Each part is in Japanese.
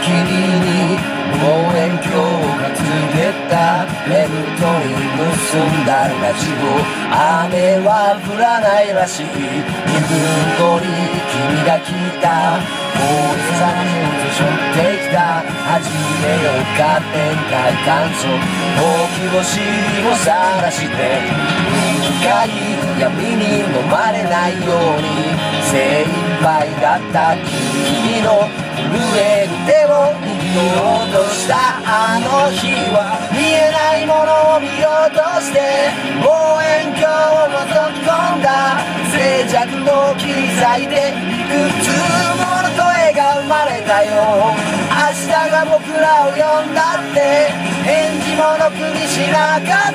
君に望遠鏡がつけた目太に結んだラジオ。雨は降らないらしい。2分後に君が来た。大げさな荷物背負ってきた。始めようか天体観測。ほうき星を晒して深い闇に飲まれないように精一杯だった君の震える手を握ろうとしたあの日は見えないものを見ようとして望遠鏡を覗き込んだ。静寂の切り裂いていくつもの声が生まれたよ。明日が僕らを呼んだって返事もろくにしなかった。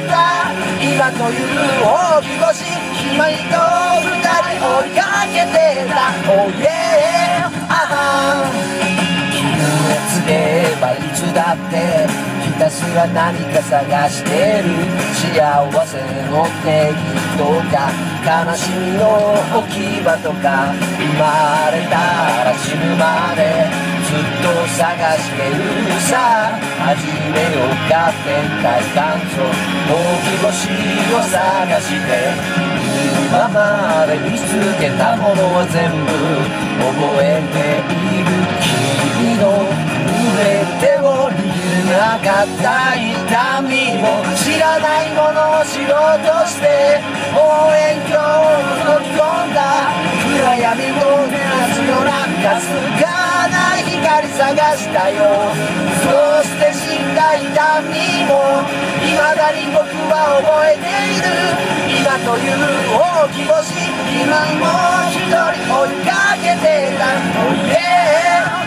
今という大き星君と二人追いかけてた。Oh yeah 気がつけばいつだってひたすら何か探してる。幸せの定義とか悲しみの置き場とか生まれたら死ぬまでずっと探してるさ。始めようか天体観測。大き星を探して今まで見つけたものは全部覚えている。君の震える手を握れなかった痛みも知らないものを知ろうとして望遠鏡を覗き込んだ。暗闇を照らすようなかすかな光探したよ。そして死んだ痛みも未だに僕は覚えている。今という大き星今も一人追いかけてた。Oh yeah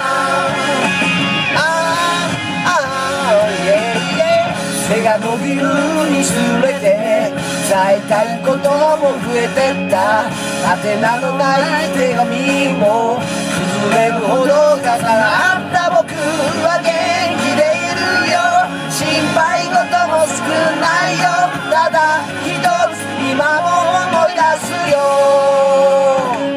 背が伸びるにつれて伝えたいことも増えてった。宛名のない手紙も崩れるほど重なった。僕は元気でいるよ。心配事も少ないよ。ただ一つ今も思い出すよ。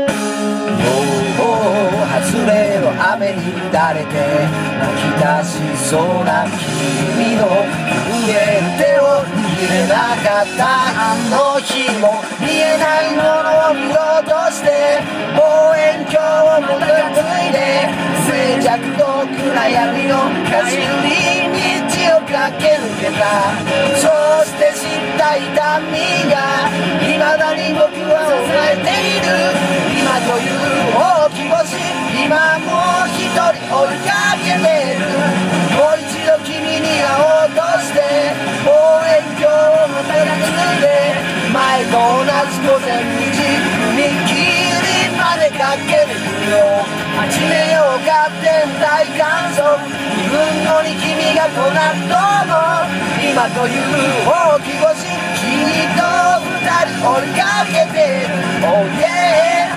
外れの雨に打たれて泣き出しそうな君の震える手を握れなかったあの日も見えないものを見ようとして望遠鏡を持ってついで静寂と暗闇のかじりに道を駆け抜けた。そして知った痛みが未だに僕は抑えている。今という大き星今も一人追いかけてる。もう一度君に会おうとして望遠鏡を持てなくて前と同じ午前2時踏切まで駆けてくよ。始めようか天体観測。2分後に君が来なくとも今という大き星君と二人追いかけてる。Oh yeah